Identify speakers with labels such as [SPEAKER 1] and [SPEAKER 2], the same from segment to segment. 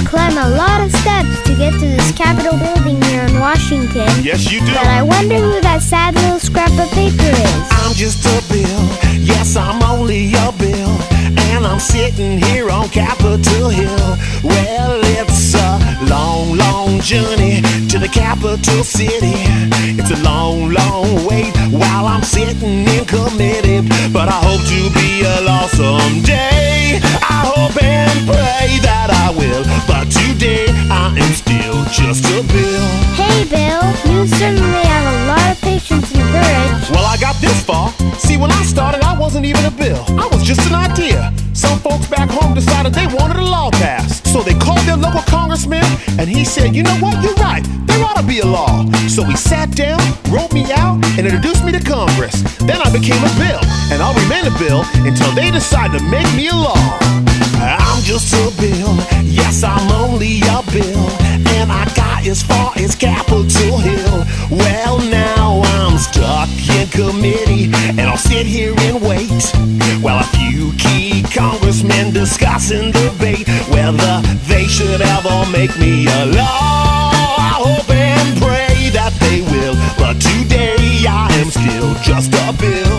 [SPEAKER 1] climb a lot of steps to get to this Capitol building here in Washington.
[SPEAKER 2] Yes, you do.
[SPEAKER 1] But I wonder who that sad little scrap of paper is.
[SPEAKER 2] I'm just a bill. Yes, I'm only a bill. And I'm sitting here on Capitol Hill. Well, it's a long, long journey to the capital city. It's a long, long wait while I'm sitting in committee. But I hope to be a law someday. I hope and pray that I will. But today I am still just a bill.
[SPEAKER 1] Hey, Bill, you certainly have a lot of patience and courage.
[SPEAKER 2] Well, I got this far. See, when I started, I wasn't even a bill. I was just an idea. Some folks back home decided they wanted a law passed. So they called their local congressman, and he said, you know what, you're right, there ought to be a law. So he sat down, wrote me out, and introduced me to Congress. Then I became a bill, and I'll remain a bill until they decide to make me a law. I'm just a bill, yes, I'm only a bill, and I got as far as Capitol Hill. Well, now I'm stuck in committee, and I'll sit here and wait while a few key congressmen discuss and debate whether they should ever make me a law. I hope and pray that they will, but today I am still just a bill.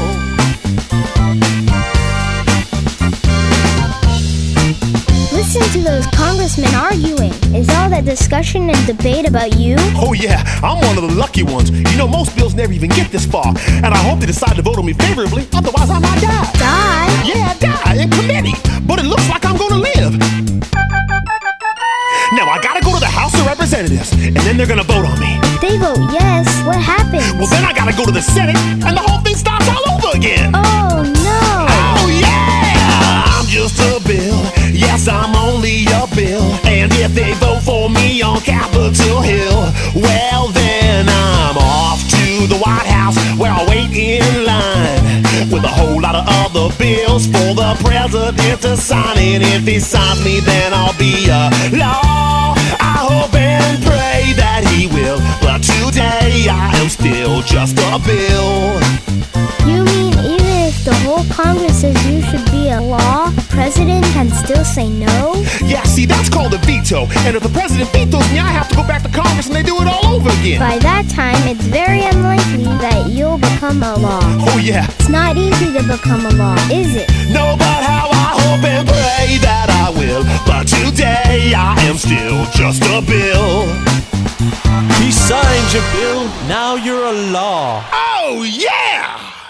[SPEAKER 1] Listen to those congressmen arguing. Is all that discussion and debate about you?
[SPEAKER 2] Oh yeah, I'm one of the lucky ones. You know, most bills never even get this far. And I hope they decide to vote on me favorably, otherwise I might die.
[SPEAKER 1] Die?
[SPEAKER 2] Yeah, die in committee. But it looks like I'm gonna live. Now I gotta go to the House of Representatives, and then they're gonna vote on me.
[SPEAKER 1] If they vote yes, what happens?
[SPEAKER 2] Well, then I gotta go to the Senate, and the whole thing starts all over again.
[SPEAKER 1] Oh no!
[SPEAKER 2] Oh yeah! I'm just a bill. Yes, I'm only a bill. And if they vote for me on Capitol Hill, well then I'm off to the White House, where I'll wait in line with a whole lot of other bills for the president to sign. And if he signs me, then I'll be a law. I hope and pray that he will, but today I am still just a bill.
[SPEAKER 1] You mean even if the whole Congress says you should be a law, the president can still say no?
[SPEAKER 2] Yeah, see, that's called a veto. And if the president vetoes me, I have to go back to Congress and they do it all over again.
[SPEAKER 1] By that time, it's very unlikely that you'll become a law.
[SPEAKER 2] Oh yeah.
[SPEAKER 1] It's not easy to become a law, is it?
[SPEAKER 2] No, but how I hope and pray that I will. But today I am still just a bill.
[SPEAKER 3] He signed your bill, now you're a law.
[SPEAKER 2] Oh yeah!